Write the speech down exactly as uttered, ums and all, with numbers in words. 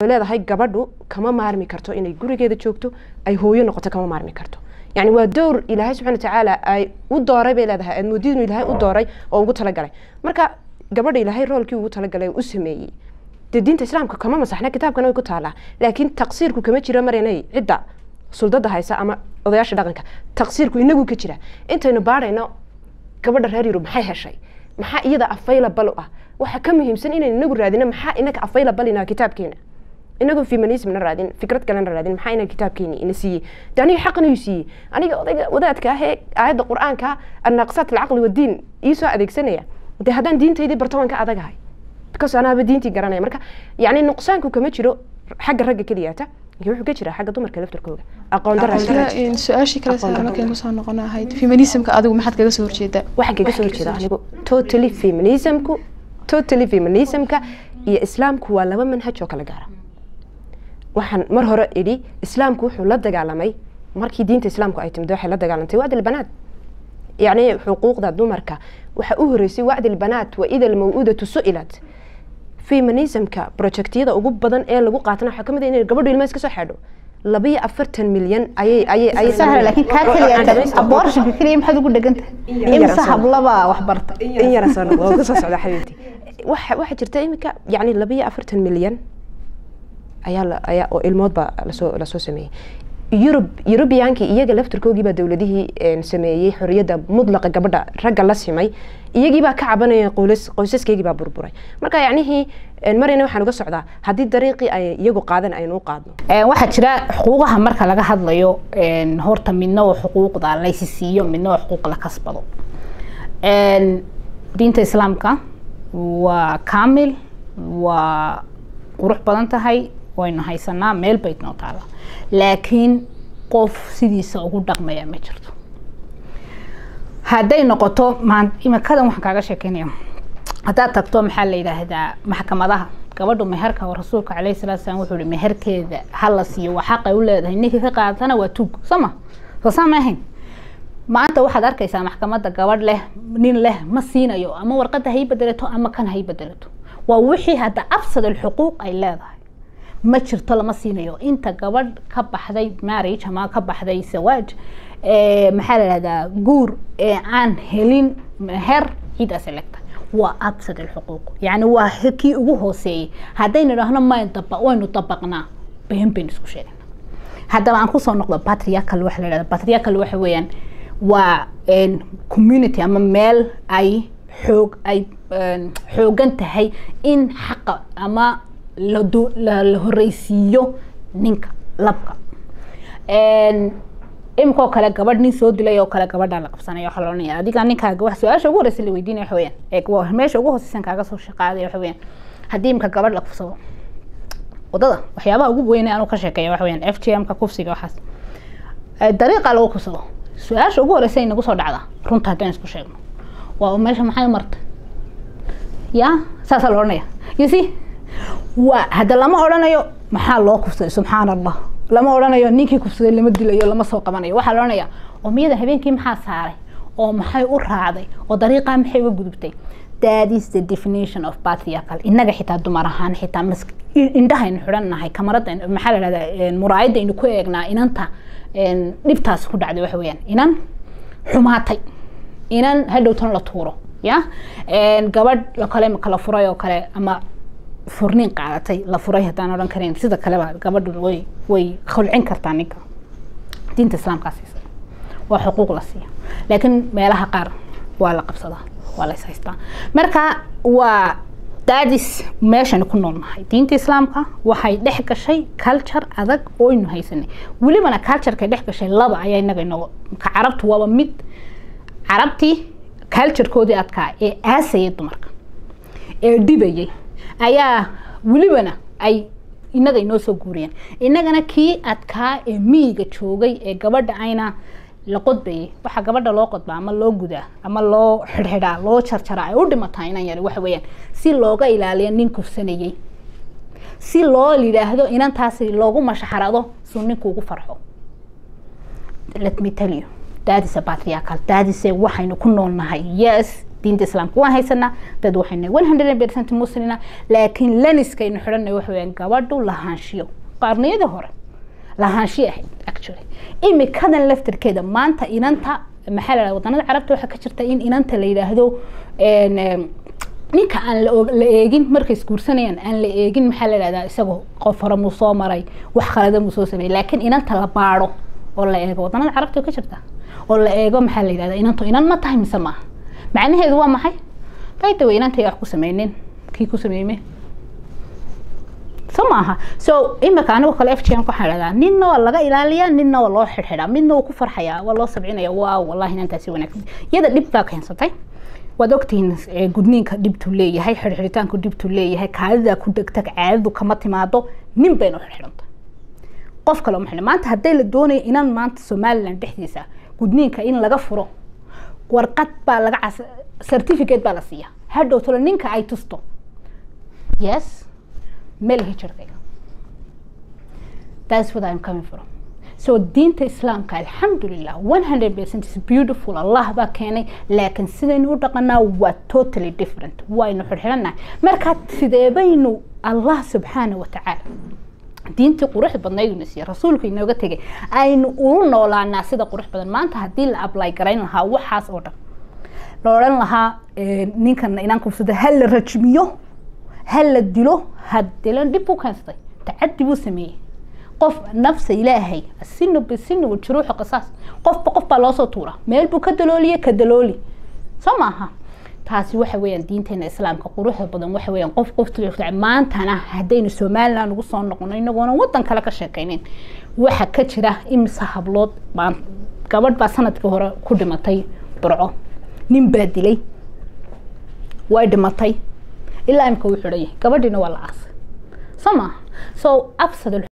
leedahay gabadhu kama maarmi karto inay gurigeeda joogto ay hooyo noqoto kama maarmi karto يعني ودور إلهي سبحانه وتعالى أي ودوري بيلا ده المدين إلهي ودوري أو قلت لك عليه مركا قبل إلهي رول كي قلت لك عليه واسمي الدين الإسلام كمان مسحنا كتاب كانوا يقول تعالى لكن تقصيرك كم تشير مريني عدة سلطة هاي سأما ضياش دقنك تقصيرك إنه كتير أنت إنه بارينا قبل الهاري ربحي هالشيء محا إذا أفيل بلوه وحكمهم سنين إنه نقول رادين محا إنك أفيل بلنا كتاب كينا إنكم في منيس من الرادين فكرة كلام الرادين محاينا الكتاب كيني نسيه دعني حقنا يسيه أنا وذات كهيك آيات القرآن كه الناقصات العقل والدين يسوى هذيك سنة ده هذا دين تيجي برتوان كأذا جاي بكس أنا بدين تجرنا مركا يعني النقصان كم تشرو حق الرجل كلياته يروح كشرة حق دمر كلفت الكوجة أقول درجة إن سؤال شكله سهل ما كان مثلا نقولنا هاي فيمينيزم كأذو ما حد كذا سور كذا واحد كذا سور كذا يعني توتالي فيمينيزم كو توتالي فيمينيزم كا يا إسلام كو ولا من منهج وكلا جارة waxaan mar hore idhi islaamku wuxuu la dagaalamay markii diinta islaamku ay timid waxay la dagaalantay wacd albanaat yani xuquuqda dumarka waxa u horeysay wacd albanaat wa idha almaw'udatu su'ilat feminismka projectiyada ugu badan ee lagu qaatana waxa kamid ah in gabadhu ilmaha iska soo xidho laba iyo afartan milyan ayay ayay ayay sahal laakiin ka kaliya abortion kaliya maxad ugu dhaganta imsa hablaba wax barta in yara soo noqdo ka soo socda xabiibti waxa waxa jirta imika yani laba iyo afartan milyan ayaa ayaa oo ilmood ba la soo la soo sameeyay Europe Europeanki iyaga laftirkoogii ba dawladihii sameeyay xorriyada mudlaqa gabadha ragga la simay iyagii ba ka cabanayay qoys qoysaskaygi ba burburay marka yacnihi marina waxaan uga socdaa hadii dariiqi ay iyagu qaadan aynu u qaadno ee waxa jira xuquuqaha marka laga hadlayo een horta midna waa xuquuqda la isiyo midna waa xuquuq la kasbado een diinta islaamka waa kaamil waa qurux badan tahay waynu haysanaa meel bay noo taala laakiin qof sidiisa ugu dhaqmaya ma jirto haday noqoto maan imakadan waxaan kaaga sheekeynaya hadaa tagto maxaa la yiraahdaa maxkamadaha gabadhu meherka oo rasuulka kaleey salaatu salaam wuxuu yiri meherkeeda hala siiyo waxa xaq u leedahay ninka ka qaadana waa tuug sama soo saamayn maanta waxaad arkaysaa maxkamadda gabadh leh nin leh ma siinayo ama warqada hay bedelato ama kan hay bedelato waa wixii hada absad xuquuq ay leedahay ما jirto lama siinayo inta gabadh ka baxday marriage ama ka baxday sawaaj ee maxaa la yiraahdaa guur ee aan helin meher ida selecta waa absad الحقوق yani waa xikii ugu hooseeyay hadayna raahno ma inta waynu tabaqnaa been been isku sheegna hadaba aan ku soo noqdo patriarchal waxa la yiraahdaa patriarchal waxa weeyaan waa een community ama meel ay xoog ay xoogan tahay in xaq ama la do la horeysiyo ninka labka een imko kale gabadh nin soo dilay oo kale gabadha la qabsanayo waxa loo leeyahay adiga ninkaaga wax su'aasha ugu horeysay la weydiinay waxa weeyaan ee waa meesha ugu hooseysan kaaga soo shaqaaday waxa weeyaan hadii imka gabadh la qabsado wadada waxyaabaha ugu weyn ee aanu ka sheekeeyo waxa weeyaan F G M ka kufsiga waxaas ee dariiqa lagu kufsado su'aasha ugu horeysay inagu soo dhacda runta hadaan isku sheegno waa meesha maxay martay ya saasa loo leeyahay you see waa hada lama oranayo maxaa loo kufsaday subhanallah lama oranayo ninkii kufsaday lama dilayo lama soo qabanayo waxa la oranayaa oo miyada habeenkii maxaa saaray oo maxay u raacday oo dariiqa maxay uga gudubtay that is the definition of patriarchal inaga xitaa dumar ahaan xitaa indhaha in xiranahay kamarada maxaa la yiraahdaa muraayada in ku eegnaa inanta een dhibtaas ku dhacday waxa weeyaan inan xumaatay inan hadhowtan la tuuro ya een gabadh la kale kala furay oo kale ama furnin qaadatay la furay hadaan oran kareen sida kale gabadhu way way khulcin kartaa ninka diinta islaamka siisa waa xuquuq la siiyo laakiin meelaha qaar waa la qabsadaa waa la haystaa marka waa daadis meeshan ku noolnahay diinta islaamka waxay dhex gashay culture adag oo inu haysanay waliba culture-ka dhex gashay laba ayaa inaga inoo ka carabtu waa mid carabti culture-koodii adkaa ee aasayay dumarka ee dibayay ayaa walibana ay inaga inoo soo guuriyeen inagana kii adkaa ee miiga joogay ee gabadha ayna la qodbay waxa gabadha loo qodbaa ama loo gudaa ama loo xirxiraa loo jarjaraa ay u dhimataa inaan yar waxa weeyaan si looga ilaaliyo nin kufsanayay si loo yiraahdo inantaasi loogu mashaxarado soo ninku ugu farxo let me tell you that is a patriarchal that is a waxaynu ku noolnahay yes diinta islaamka waan haysanaa dad waxayna one hundred percent muslina laakiin laniska inu xidhanay waxa weeyaan gabadhu lahaanshiyo qarniyada hore lahaanshiyo ahayd actually imikadan laftirkeeda maanta inanta maxaa la wadannada carabta waxa ka jirta in inanta la yiraahdo een ninka aan la eegin markay isguursanayaan aan la eegin maxaa la yiraahdaa isagoo qof hore mu soo maray wax khalad mu soo sameeyay laakiin inanta la baaro oo la eego wadannada carabta ka jirta oo la eego maxaa la yiraahdaa inantu inan ma tahay mise ma macnaheedu waa maxay bayda way inanta wax ku sameeyeen kii ku sameeyay سماها so إما كانوا كل إف تيان كحلا نينو ولا جا إلاليا نينو والله حرحرا منو كفر حياة والله سبعين يا واو والله هنا أنت سوينك يدا دبتا كان صتي ودكتين جودنين كدبتوا لي هاي حرحرتان كدبتوا لي هاي كذا كدكتك عاد وكمتي معضو نين بينو حرحرت قف كلام حنا ما أنت هدي الدوني إن ما أنت سومال لنتحديثه جودنين كإن لجفره ورقت بالجع certificate بالسيا هذا تقولين كأي تستو yes ملهي شرقية. That's what I'm coming from. So دين الإسلام الحمد لله one hundred percent is beautiful الله باكيني لكن سيدنا ورقنا و totally different. وإنه حرحنا مركات سيدا بينه الله سبحانه وتعالى. دين تقرح بدنا نسي رسولك إنه قتجي أين قولنا ولا الناس سيدا قرح بدنا ما أنت هدي الأبلاي قرين لها وحاس أودا. لورن لها نيكن إنكم سيدا هل رجميو هل الدلو هدلن دبو كنستي تعدي بسمي قف نفس إلهي السن بالسن والشروح قصاص قف بقف بلاصة طورة ميل بو كدلولي كدلولي سمعها تاسي waxa weeyaan diinteena islaamka quruxda badan waxa weeyaan qof qof tuu maantana hadaynu Soomaaliland ugu soo noqono inagoona wadan kale ka sheekaynin waxa ka jira imisa hablood baan gabadh ba sanadkii hore ku dhimatay burco nin baa dilay way dhimatay إلا إمك وحرية كبدينا ولا عصر سما so أبسط